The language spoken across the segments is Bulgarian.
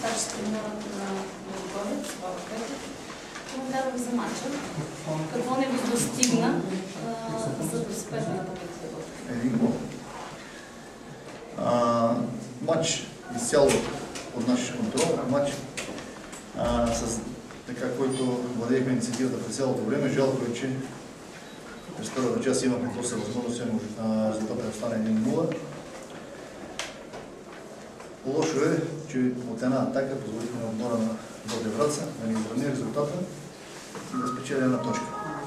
старши треньорът на Луговец, Слава Петев, коментарът за матча. Какво не ви достигна, за да успеете да победите? Един гол. Матч изцяло под наш контрол. Матч с така, който владеехме инициативата през цялото време. Жалко е, че през първата част имахме доста възможност, резултатът да остане 1-0. Лошо е, че от една атака позволихме на отбора на Ботев Враца да ни изравни резултата и да спечели една точка.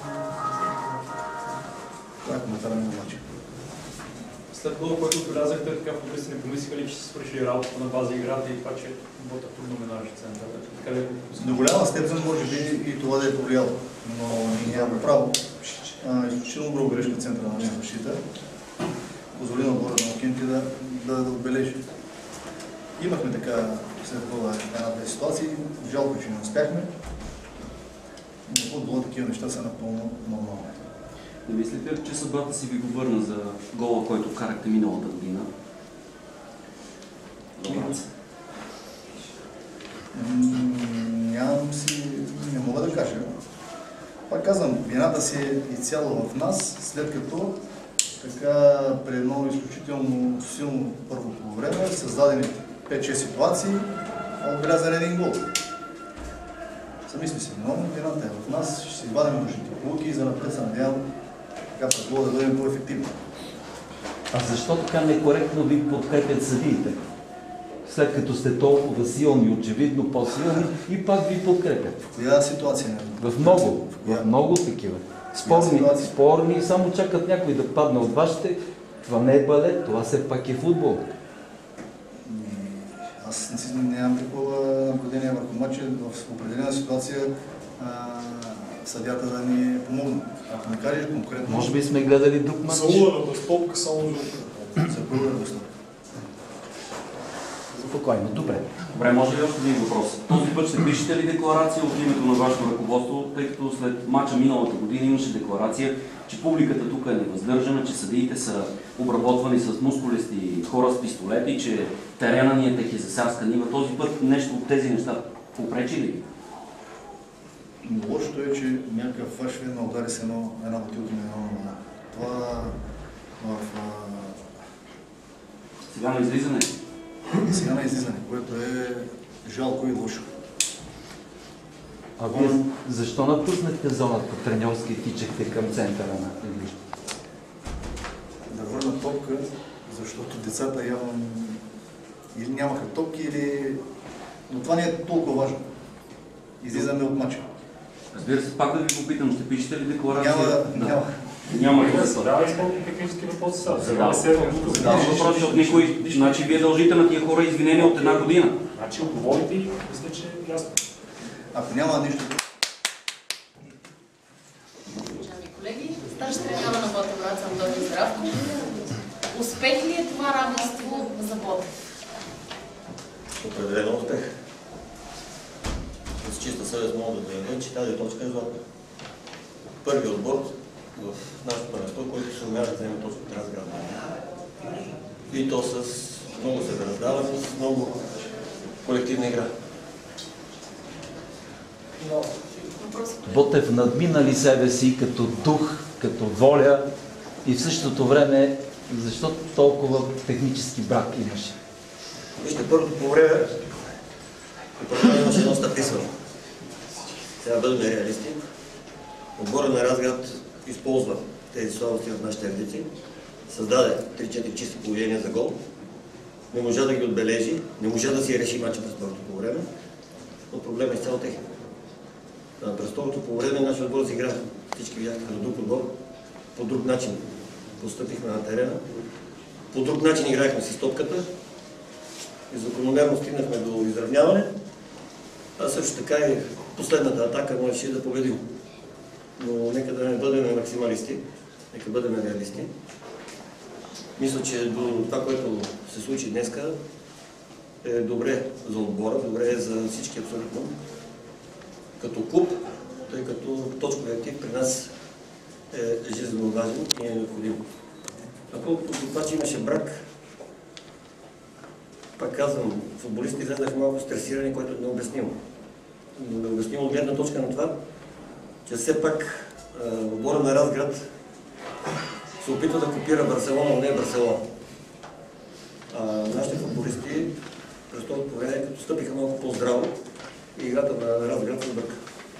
Това е коментара на матча. След гола, който отбелязахте, така футболисти не помислиха ли, че се свършили работата на база играта и това, че Ботев трудно минаваше центъра? До голяма степен може би и това да е повлияло, но ние нямаме право. Изключително много грешка центъра на защита. Позволи на отбора на Локинки да отбележи. Имахме така след това една-две ситуации. Жалко, че не успяхме. Но футбола такива неща са напълно нормални. Не мислите, че съдбата си ви го върна за гола, който вкарахте миналата година? Не мога да кажа. Пак казвам, вината си е изцяло в нас, след като така при едно изключително силно първо по време създадени 5-6 ситуации, отбелязан един гол. Замисли се, но вината е в нас, ще си извадим нужните полуки и за напред се надявам така предполага да бъдем по-ефективни. А защо така некоректно ви подкрепят съдиите? След като сте толкова силни, очевидно по-силни, и пак ви подкрепят. В коя ситуация? В много такива. Спорни, само чакат някой да падне от вашите. Това не е балет, това все пак е футбол. Аз нямам такова наблюдение върху матча. В определена ситуация съдята да ни помогне. Ако не кажеш конкретно... Може би сме гледали друг матч. Салуна безпопка, само за първа безпопка. Спокойно, добре. Добре, може ли още един въпрос? Този път ще пишете ли декларация от името на вашето ръководство, тъй като след матча миналата година имаше декларация, че публиката тук е невъздържана, че съдиите са обработвани с мускулести хора с пистолети, че терена ни е техизасарска нива. Този път нещо от тези неща попречи ли? Лошото е, че някакъв фаш видно удари с една бутилка на едно на вода. Това Сега на излизане? Сега на излизане, което е жалко и лошо. А вие защо напуснахте зоната треньорски и тичахте към центъра на игрището? Да върна топка, защото децата явно или нямаха топки, или... Но това не е толкова важно. Излизаме от матча. Разбира се, пак да ви попитам, ще пишете ли декларация? Няма. Няма да се Да, изпълни технически въпроси са. Задава въпроси от никой. Значи вие дължите на тия хора извинения от една година. Значи отговорите и мисля, че е ясно. Ако няма нищо... Уважаеми колеги, старши треньора на Ботев Враца Антони Здравко. Успех ли е това равенство за Ботев? Определено успех. С чиста съвест мога да заявя, че тази точка е златна. Първият отбор в нашото първенство, който се умява да вземе точката разграда. И то с много себераздаване, с много колективна игра. Ботев надмина ли себе си като дух, като воля и в същото време, защо толкова технически брак имаше? Вижте, първото по време имаше доста писано. Сега бъдем реалисти. Отбора на Разград използва тези слабости в нашите редици. Създаде 3-4 чисти положения за гол. Не можа да ги отбележи, не можа да си реши мача през първото по време. Но проблема е изцяло техен. През второто по време нашия отбор си игра. Всички видяхте като друг отбор. По друг начин постъпихме на терена. По друг начин играехме си с топката. И закономерно стигнахме до изравняване. А също така и последната атака можеше да победим. Но нека да не бъдем максималисти, нека бъдем реалисти. Мисля, че до това, което се случи днеска, е добре за отбора, добре е за всички абсолютно. Като клуб, тъй като точковият актив при нас е жизненно важен и е необходим. А колкото до това, че имаше брак, Пак казвам, футболистите излезнаха малко стресирани, което е необяснимо. Необяснимо от гледна точка на това, че все пак отбора на Разград се опитва да копира Барселона, но не е Барселона. Нашите футболисти през това време, като стъпиха малко по-здраво, и играта на Разград се бърка.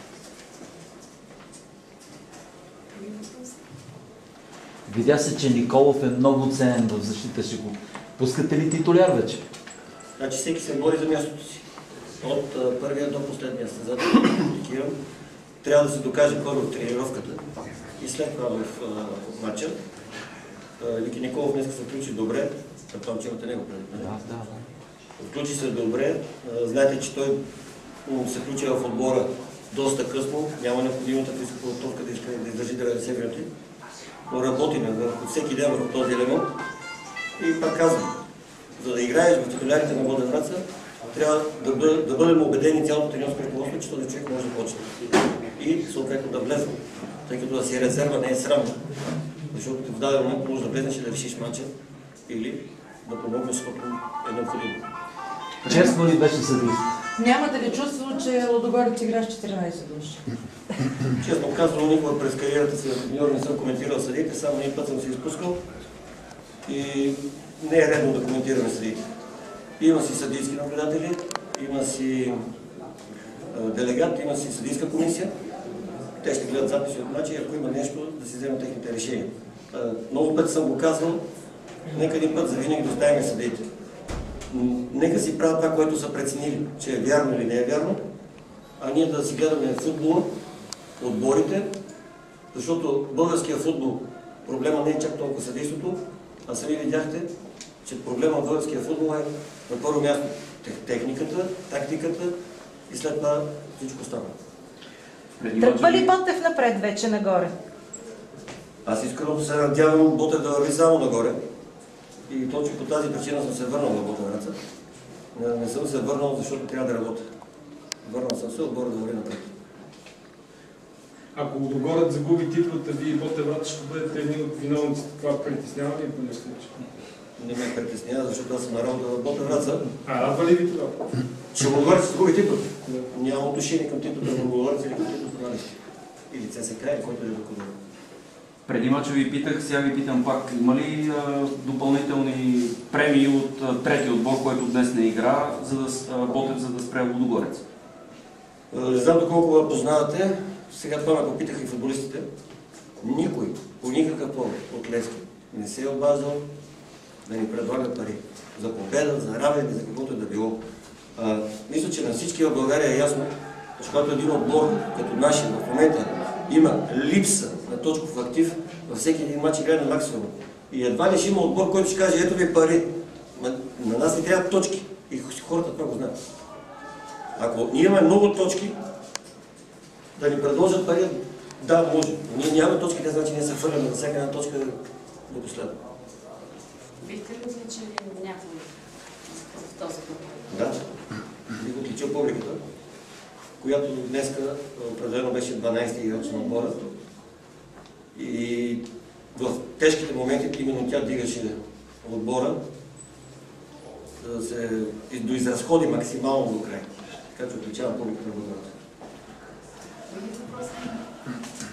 Видя се, че Николов е много ценен в защита. Ще го пускате ли титуляр вече? Значи всеки се бори за мястото си. От първия до последния състезател, трябва да се докаже първо в тренировката и след това в матча. Вики Николов днес се включи добре, предполагам, че имате него преди. Да. Включи се добре. Знаете, че той се включи в отбора доста късно, няма необходимата физическа подготовка да издържи 90 минути. Но работи върху всеки ден върху този елемент. И пак казвам, за да играеш в титулярите на Воден Враца, трябва да бъдем убедени цялото треньорско ръководство, че този човек може да почне. И съответно да влезе. Тъй като да си резерва не е срамно. Защото в даден момент може да влезеш и да решиш матча или да помогнеш, защото е необходимо. Честно ли беше съдист? Нямате ли чувство, че Лудогорец играш 14 души? Честно казвам, никога през кариерата си в юниор не съм коментирал съдиите, само един път съм се изпускал и не е редно да коментираме съдиите. Има си съдийски наблюдатели, има си делегат, има си съдийска комисия. Те ще гледат записи от матча и ако има нещо, да си вземат техните решения. Много пъти съм го казвал, нека един път завинаги да оставим съдиите. Нека си правят това, което са преценили, че е вярно или не е вярно, а ние да си гледаме футбола, отборите, защото българския футбол проблема не е чак толкова съдейството, а сами видяхте, че проблема в българския футбол е на първо място техниката, тактиката и след това всичко става. Тръгва ли Ботев напред вече нагоре? Аз искрено се надявам Ботев да върви само нагоре и точно по тази причина съм се върнал в Ботев Враца. Не съм се върнал, защото трябва да работя. Върнал съм се, отбора да върви напред. Ако Лудогорец загуби титлата, вие и Ботев Враца ще бъдете един от виновниците. Това притеснява ли по нещо? Не ме притеснява, защото аз съм на работа в Ботев Враца. Радва ли ви това? Че Лудогорец загуби титлата? Няма отношение към титлата на Лудогорец или към титлата на Левски. Или ЦСК, или който е докладва. Преди мача ви питах, сега ви питам пак, има ли допълнителни премии от трети отбор, който днес не игра, Ботев, за да спре Лудогорец? Не знам доколко познавате, сега това ме попитаха и футболистите. Никой, по никакъв повод от Левски не се е обаждал да ни предлага пари. За победа, за равен или за каквото е да било. Мисля, че на всички в България е ясно, че когато един отбор, като нашия в момента, има липса на точков актив, във всеки един матч играе на максимум. И едва ли ще има отбор, който ще каже, ето ви пари. На нас не трябва точки. И хората това го знаят. Ако ние имаме много точки, да ни предложат пари, да, може. Но ние нямаме точки, те значи ние се фърляме на всяка една точка до последно. Бихте ли отличили някой в този клуб? Да. Бих отличил публиката, която днеска определено беше 12-ти играч на отбора. И в тежките моменти именно тя дигаше отбора, за да се доизразходи максимално до край. Така че отличавам публиката на отбора.